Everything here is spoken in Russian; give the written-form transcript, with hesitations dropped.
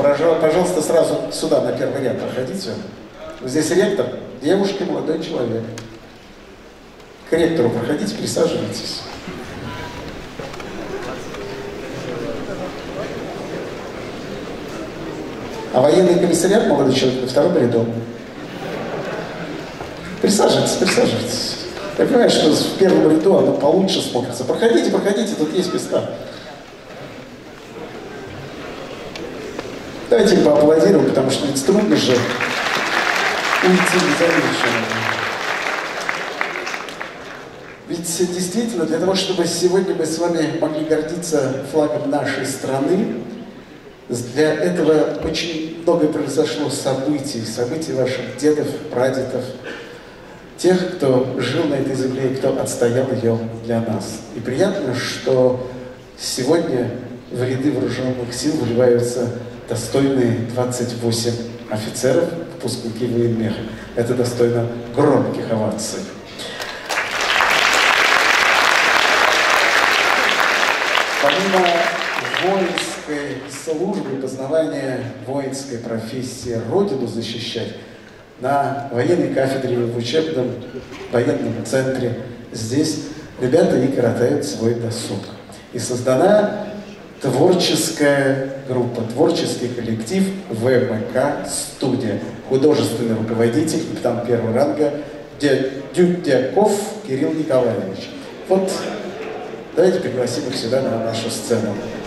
Пожалуйста, сразу сюда, на первый ряд проходите. Здесь ректор, девушка, молодой человек. К ректору проходите, присаживайтесь. А военный комиссариат, молодой человек, на втором ряду. Присаживайтесь, присаживайтесь. Я понимаю, что в первом ряду оно получше смотрится. Проходите, проходите, тут есть места. Давайте им поаплодируем, потому что ведь трудно же уйти незамеченным. Ведь действительно, для того, чтобы сегодня мы с вами могли гордиться флагом нашей страны, для этого очень много произошло событий ваших дедов, прадедов, тех, кто жил на этой земле и кто отстоял ее для нас. И приятно, что сегодня в ряды вооруженных сил вливаются достойные 28 офицеров, выпускники военмеха. Это достойно громких оваций. Помимо воинской службы, познавания воинской профессии, Родину защищать, на военной кафедре, в учебном военном центре, здесь ребята и коротают свой досуг. И создана творческая группа, творческий коллектив ВМК «Студия». Художественный руководитель, капитан первого ранга Дюдяков Кирилл Николаевич. Вот давайте пригласим их сюда на нашу сцену.